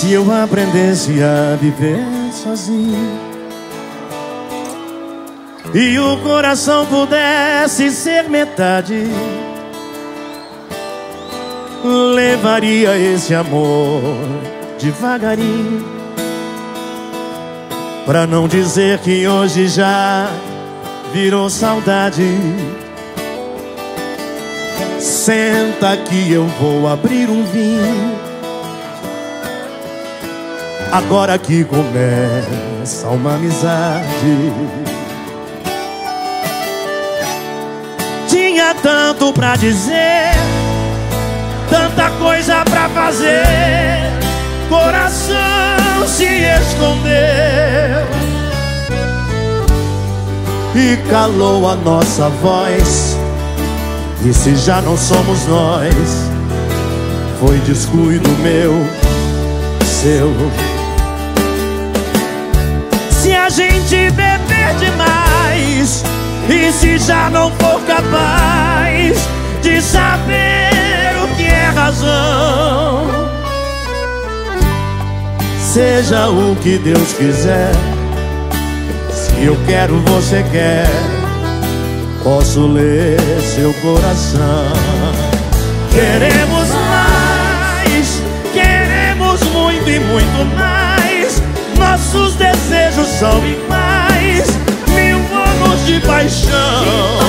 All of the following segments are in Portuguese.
Se eu aprendesse a viver sozinho e o coração pudesse ser metade, levaria esse amor devagarinho, pra não dizer que hoje já virou saudade. Senta que eu vou abrir um vinho, agora que começa uma amizade. Tinha tanto pra dizer, tanta coisa pra fazer, coração se escondeu e calou a nossa voz. E se já não somos nós, foi descuido meu, seu. Se a gente beber demais e se já não for capaz de saber o que é razão, seja o que Deus quiser. Se eu quero, você quer, posso ler seu coração. Queremos mais, queremos muito e muito mais. Nossos desejos são iguais, 1000 anos de paixão.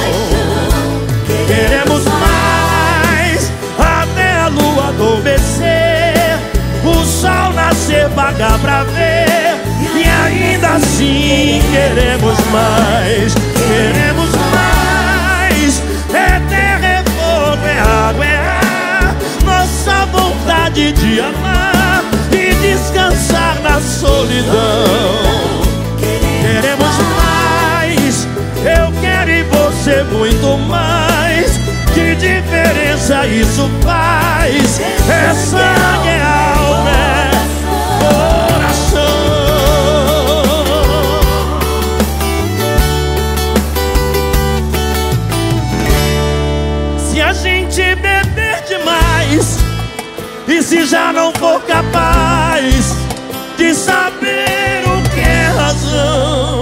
Queremos mais, até a lua adormecer, o sol nascer, pagar pra ver. E ainda assim queremos mais, queremos mais. É terra, é fogo, é água, é ar, nossa vontade de amar e descansar na solidão. Queremos mais, eu quero e você muito mais. Que diferença isso faz? É sangue, é alma, é coração. Se a gente beber demais e se já não for capaz de saber o que é razão,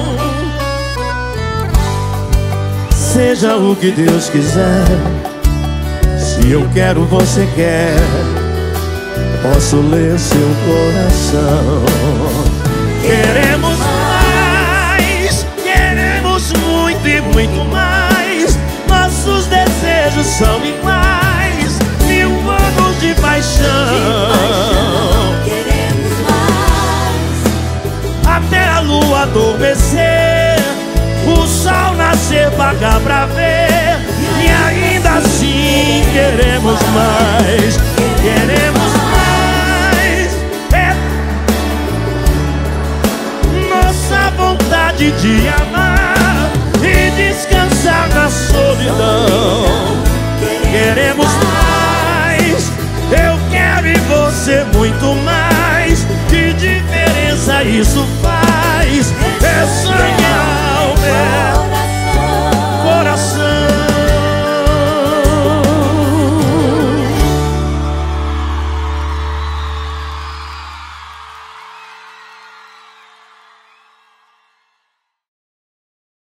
seja o que Deus quiser. Se eu quero, você quer, posso ler seu coração. Queremos mais, queremos muito e muito mais. Nossos desejos são iguais, 1000 anos de paixão. Queremos mais, até a lua adormecer, o sol nascer, pagar pra ver. E ainda assim queremos mais, queremos mais. É nossa vontade de amar e descansar na solidão. Queremos mais, eu quero e você muito mais. Que diferença isso